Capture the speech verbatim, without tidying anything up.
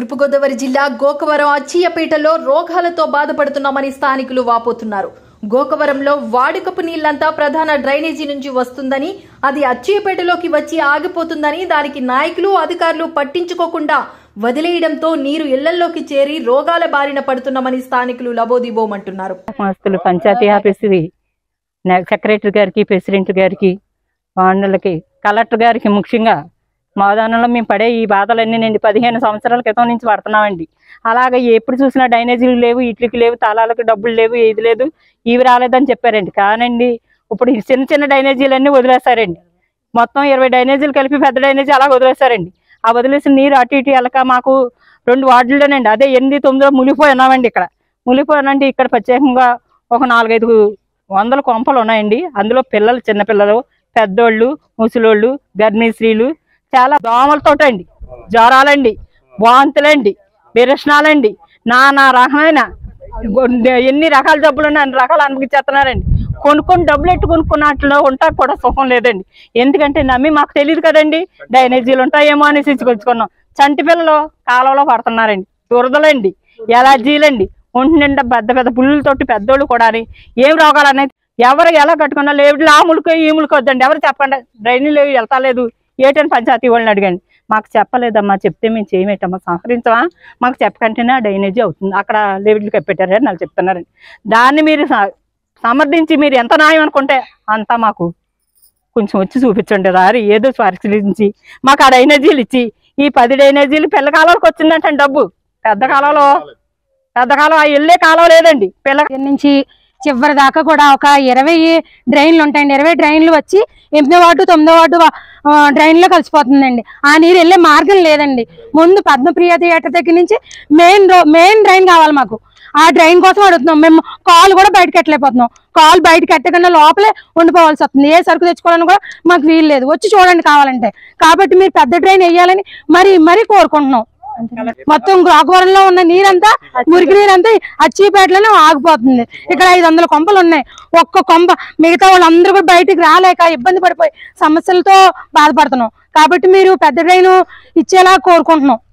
తూర్పుగోదావరి జిల్లా గోకవరం అచ్చియపేటలో రోగాలతో బాధపడుతున్నామని స్థానికులు వాపోతున్నారు. గోకవరంలో వాడుకపు నీళ్లంతా ప్రధాన డ్రైనేజీ నుంచి వస్తుందని, అది అచ్చియపేటలోకి వచ్చి ఆగిపోతుందని, దానికి నాయకులు అధికారులు పట్టించుకోకుండా వదిలేయడంతో నీరు ఇళ్లలోకి చేరి రోగాల బారిన పడుతున్నామని స్థానికులు లబోదిబోమంటున్నారు. పంచాయతీ ఆఫీస్ సెక్రటరీ గారికి, ప్రెసిడెంట్ గారికి, వార్డులకి, కలెక్టర్ గారికి ముఖ్యంగా మాదానంలో మేము పడే ఈ బాధలన్నీ నేను పదిహేను సంవత్సరాల క్రితం నుంచి పడుతున్నామండి. అలాగే ఎప్పుడు చూసినా డ్రైనేజీలు లేవు, ఇట్లకి లేవు, తాళాలకు డబ్బులు లేవు, ఏది లేదు, ఇవి రాలేదని చెప్పారండి. కానండి ఇప్పుడు చిన్న చిన్న డ్రైనేజీలన్నీ వదిలేస్తారండి. మొత్తం ఇరవై డ్రైనేజీలు కలిపి పెద్ద డ్రైనేజీ అలా వదిలేస్తారండి. ఆ వదిలేసిన నీరు అటు ఇటు వెళ్ళక మాకు రెండు వార్డుల్లోనండి అదే ఎనిమిది తొమ్మిదిలో మునిగిపోయి ఉన్నామండి. ఇక్కడ మునిగిపోయానండి. ఇక్కడ ప్రత్యేకంగా ఒక నాలుగైదు వందల కొంపలు ఉన్నాయండి. అందులో పిల్లలు, చిన్నపిల్లలు, పెద్దోళ్ళు, ముసలోళ్ళు, గర్భిణీ స్త్రీలు, చాలా దోమలతోటండి, జ్వరాలండి, వాంతులండి, విరచనాలండి, నానా రకమైన ఎన్ని రకాల జబ్బులు ఉన్నాయి అన్ని రకాలు అనుభవించేస్తున్నారండి. కొనుక్కొని డబ్బులు ఎట్టు కొనుక్కున్నట్లో ఉంటా కూడా సుఖం లేదండి. ఎందుకంటే నమ్మి మాకు తెలియదు కదండి, డ్రైనేజీలు ఉంటాయేమో అనేసి ఇచ్చుకొచ్చుకున్నాం. చంటి పిల్లలు కాలంలో పడుతున్నారండి, దురదలండి, ఎలర్జీలండి, ఒంటి నిండా పెద్ద పెద్ద పుల్లులతోటి పెద్దోళ్ళు కూడా ఏం రోగాలు అనేది ఎవరు ఎలా కట్టుకున్నా లేదు. ఆ ములుకో ఈ ములుకో వద్దండి, ఎవరు చెప్పండి. డ్రైనేజీలు వెళ్తా లేదు ఏటని పంచాయతీ వాళ్ళని అడిగండి. మాకు చెప్పలేదమ్మా, చెప్తే మేము చేయమేటమ్మా, సహకరించమా, మాకు చెప్పకంటేనే డ్రైనేజీ అవుతుంది, అక్కడ లెవెల్కి కప్పెట్టారని వాళ్ళు చెప్తున్నారండి. దాన్ని మీరు సమర్థించి మీరు ఎంత న్యాయం అనుకుంటే అంతా మాకు కొంచెం వచ్చి చూపించండి. దారి ఏదో పరిశీలించి మాకు ఆ డ్రైనేజీలు ఇచ్చి, ఈ పది డ్రైనేజీలు పిల్ల కాలంలోకి వచ్చిందంటే డబ్బు, పెద్ద కాలంలో పెద్ద కాలం ఆ వెళ్ళే కాలం లేదండి. పిల్ల నుంచి చివరి దాకా కూడా ఒక ఇరవై డ్రైన్లు ఉంటాయండి. ఇరవై డ్రైన్లు వచ్చి ఎనిమిదో వార్డు, తొమ్మిదో వార్డు డ్రైన్లో కలిసిపోతుందండి. ఆ నీరు వెళ్ళే మార్గం లేదండి. ముందు పద్మప్రియ థియేటర్ దగ్గర నుంచి మెయిన్ మెయిన్ డ్రైన్ కావాలి మాకు. ఆ డ్రైన్ కోసం అడుగుతున్నాం. మేము కాలు కూడా బయటకు ఎట్టలేకపోతున్నాం. కాలు బయటకు ఎట్టకుండా లోపలే ఉండిపోవాల్సి వస్తుంది. ఏ సరుకు తెచ్చుకోవాలని కూడా మాకు వీలు లేదు. వచ్చి చూడండి కావాలంటే. కాబట్టి మీరు పెద్ద డ్రైన్ వేయాలని మరీ మరీ కోరుకుంటున్నాం. మొత్తం గోకవరంలో ఉన్న నీరంతా, మురికి నీరంతా అచ్చిపేటలోనే ఆగిపోతుంది. ఇక్కడ ఐదు వందల కొంపలు ఉన్నాయి. ఒక్క కొంప మిగతా వాళ్ళందరూ కూడా బయటికి రాలేక ఇబ్బంది పడిపోయి సమస్యలతో బాధపడుతున్నాం. కాబట్టి మీరు పెద్ద డ్రైన్ ఇచ్చేలా కోరుకుంటున్నాం.